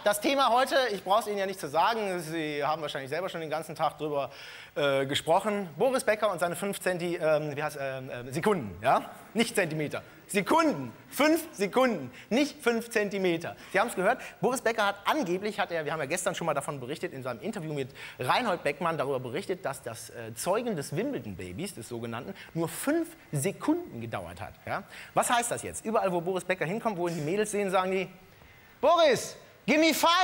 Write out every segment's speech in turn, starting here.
Das Thema heute, ich brauche es Ihnen ja nicht zu sagen, Sie haben wahrscheinlich selber schon den ganzen Tag drüber gesprochen. Boris Becker und seine 5 Sekunden, ja? Nicht Zentimeter. Sekunden. 5 Sekunden, nicht 5 Zentimeter. Sie haben es gehört, Boris Becker hat angeblich, wir haben ja gestern schon mal davon berichtet, in seinem Interview mit Reinhold Beckmann darüber berichtet, dass das Zeugen des Wimbledon-Babys, des sogenannten, nur 5 Sekunden gedauert hat. Ja? Was heißt das jetzt? Überall, wo Boris Becker hinkommt, wo ihn die Mädels sehen, sagen die, Boris, give me 5!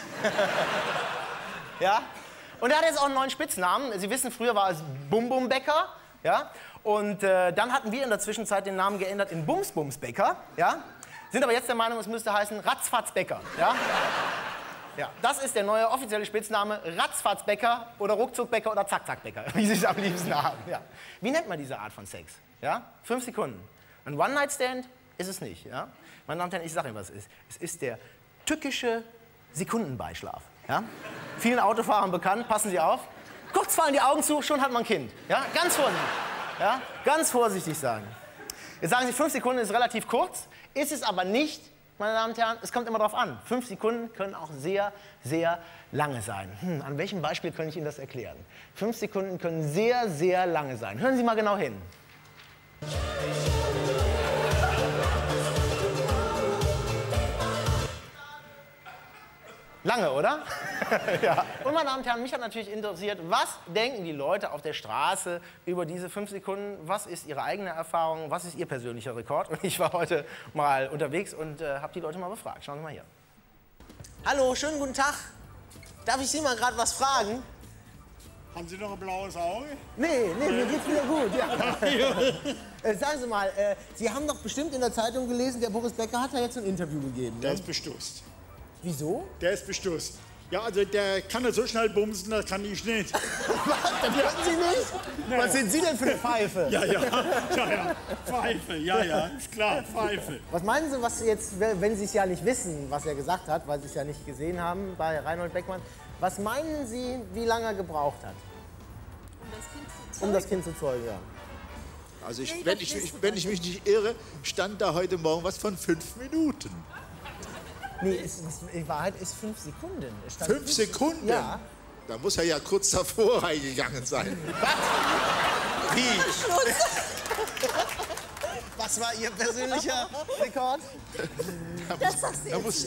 Ja? Und er hat jetzt auch einen neuen Spitznamen. Sie wissen, früher war es Bum Bum Becker. Ja? Und dann hatten wir in der Zwischenzeit den Namen geändert in Bums Bums Becker. Ja? Sind aber jetzt der Meinung, es müsste heißen Ratzfatz Becker. Ja? Ja, das ist der neue offizielle Spitzname, Ratzfatz Becker oder Ruckzuck Becker oder Zack Zack Becker, wie Sie es am liebsten haben. Ja. Wie nennt man diese Art von Sex? Ja? 5 Sekunden. Ein One-Night-Stand ist es nicht. Ja? Meine Damen und Herren, ich sage Ihnen, was es ist. Es ist der tückische Sekundenbeischlaf. Ja? Vielen Autofahrern bekannt, passen Sie auf. Kurz fallen die Augen zu, schon hat man ein Kind. Ja? Ganz vorsichtig. Ja? Ganz vorsichtig sagen. Jetzt sagen Sie, 5 Sekunden ist relativ kurz, ist es aber nicht, meine Damen und Herren. Es kommt immer darauf an. 5 Sekunden können auch sehr, sehr lange sein. An welchem Beispiel kann ich Ihnen das erklären? 5 Sekunden können sehr, sehr lange sein. Hören Sie mal genau hin. Lange, oder? Ja. Und meine Damen und Herren, mich hat natürlich interessiert, was denken die Leute auf der Straße über diese 5 Sekunden? Was ist ihre eigene Erfahrung? Was ist ihr persönlicher Rekord? Und ich war heute mal unterwegs und habe die Leute mal befragt. Schauen Sie mal hier. Hallo, schönen guten Tag. Darf ich Sie mal gerade was fragen? Haben Sie noch ein blaues Auge? Nee, mir geht's wieder gut. Ja. Sagen Sie mal, Sie haben doch bestimmt in der Zeitung gelesen, der Boris Becker hat ja jetzt ein Interview gegeben. Ne? Der ist bestusst. Wieso? Der ist bestusst. Ja, also der kann ja so schnell bumsen, das kann ich nicht. Was? Das können Sie nicht? Nee. Was sind Sie denn für eine Pfeife? Ja, Pfeife, ja, ist klar, Pfeife. Was meinen Sie, was jetzt, wenn Sie es ja nicht wissen, was er gesagt hat, weil Sie es ja nicht gesehen haben bei Reinhold Beckmann, was meinen Sie, wie lange er gebraucht hat? Um das Kind zu zeugen, ja. Also wenn ich mich nicht irre, stand da heute Morgen was von 5 Minuten. Nee, in Wahrheit ist 5 Sekunden. 5 Sekunden? Ja. Da muss er ja kurz davor reingegangen sein. Was? Wie? Was war Ihr persönlicher Rekord? Das sagst du jetzt.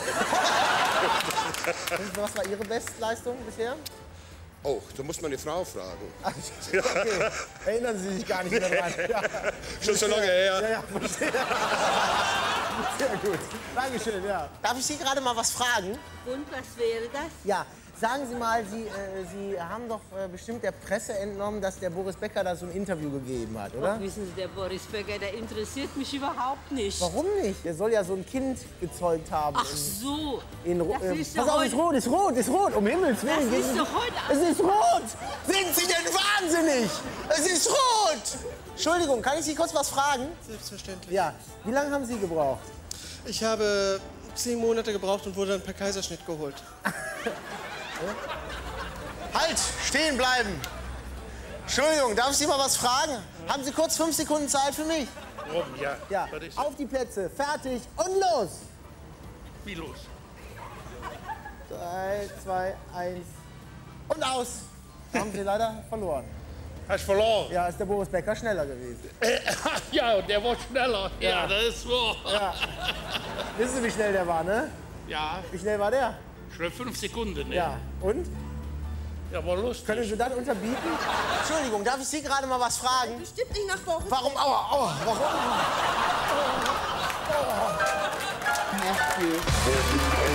Was war Ihre Bestleistung bisher? Oh, da muss man die Frau fragen. Okay. Erinnern Sie sich gar nicht mehr dran? Ja. Schon so lange her. Ja, verstehe. Sehr gut. Dankeschön, ja. Darf ich Sie gerade mal was fragen? Und was wäre das? Ja, sagen Sie mal, Sie haben doch bestimmt der Presse entnommen, dass der Boris Becker da so ein Interview gegeben hat, oder? Ach, wissen Sie, der Boris Becker, der interessiert mich überhaupt nicht. Warum nicht? Der soll ja so ein Kind gezeugt haben. Ach so. Pass auf, ist rot, um Himmels Willen. Das ist doch heute... Es ist rot! Sind Sie denn wahnsinnig? Es ist rot! Entschuldigung, kann ich Sie kurz was fragen? Selbstverständlich. Ja. Wie lange haben Sie gebraucht? Ich habe 10 Monate gebraucht und wurde dann per Kaiserschnitt geholt. Halt! Stehen bleiben! Entschuldigung, darf ich Sie mal was fragen? Haben Sie kurz 5 Sekunden Zeit für mich? Warum? Ja. Ja. Auf die Plätze, fertig und los! Wie los? 3, 2, 1 und aus! Da haben Sie leider verloren. Hast verloren? Ja, ist der Boris Becker schneller gewesen. Ja, und der war schneller. Ja, das ist wahr. Ja. Wissen Sie, wie schnell der war, ne? Ja, Wie schnell war der? schon 5 Sekunden. Ne? Ja. Und? Ja, war lustig. Können Sie das unterbieten? Entschuldigung, darf ich Sie gerade mal was fragen? Bestimmt nicht nach Boris. Warum? Aua, warum? Ach,